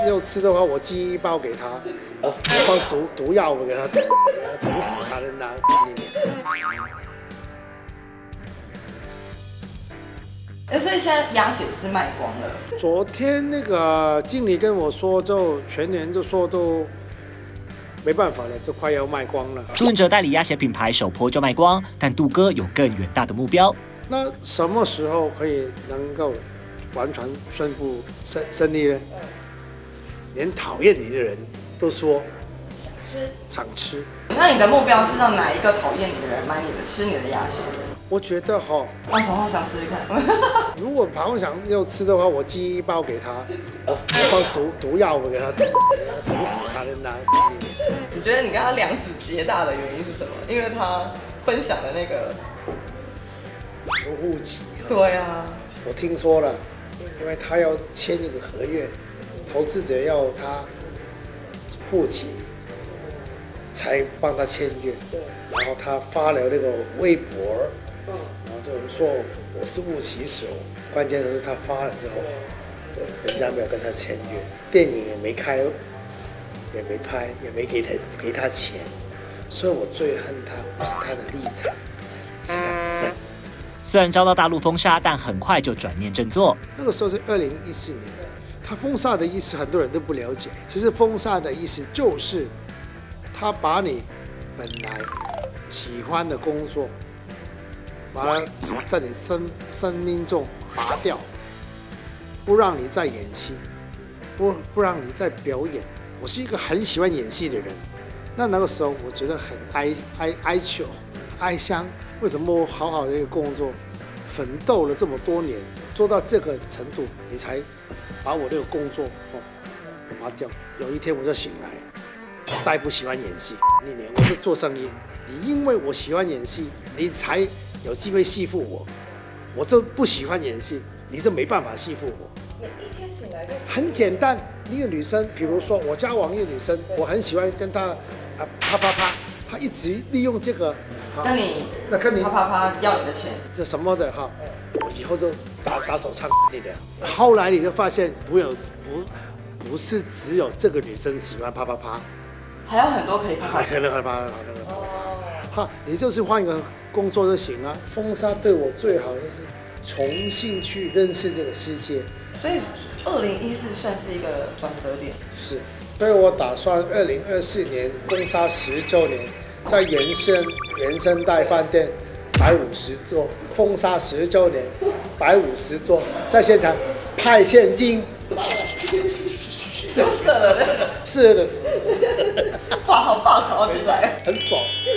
要吃的话，我寄一包给他，我放毒药给他，毒死他的那里面。 所以现在鸭血是卖光了。 昨天那个经理跟我说，就全年就说都没办法了，就快要卖光了。 朱文哲代理鸭血品牌首波就卖光，但杜哥有更远大的目标。 那什么时候可以能够完全宣布胜利呢？连讨厌你的人都说想吃。 那你的目标是让哪一个讨厌你的人买吃你的鸭血？ 我觉得哈， 让鹏鹏想吃吃看。 如果鹏鹏想要吃的话，我寄一包给他，我放毒药给他，毒死他的那里面。 你觉得你跟他两子结大的原因是什么？因为他分享的那个户籍。 对啊， 我听说了，因为他要签一个合约，投资者要他户籍才帮他签约，然后他发了那个微博，然后就说我是物旗手，关键是他发了之后，人家没有跟他签约，电影也没开，也没拍，也没给他钱，所以我最恨他不是他的立场，是他笨。 虽然遭到大陆封杀，但很快就转念振作。 那个时候是2014年，他封杀的意思很多人都不了解。其实封杀的意思就是，他把你本来喜欢的工作，把它在你生命中拔掉，不让你再演戏，不让你再表演。我是一个很喜欢演戏的人，那个时候我觉得很哀求、哀伤。为什么我好好的一个工作，奋斗了这么多年，做到这个程度，你才把我这个工作拔掉？有一天我就醒来，我再不喜欢演戏。那年我就做生意，你因为我喜欢演戏，你才有机会欺负我。我就不喜欢演戏，你就没办法欺负我。 你一天醒来就很简单，一个女生，比如说我交往一个女生，我很喜欢跟她啪，她一直利用这个。 那你啪要你的钱， 这什么的哈，我以后就打手枪你的。后来你就发现不是只有这个女生喜欢啪， 还有很多可以啪。 可能啪。哈，你就是换一个工作就行了。封杀对我最好的是重新去认识这个世界。 所以2014算是一个转折点。 是，所以我打算2024年封杀10周年。在原生代饭店150桌，封杀10周年150桌，在现场派现金， 有舍了的， 是的， 哇，好棒，好起来， 很爽。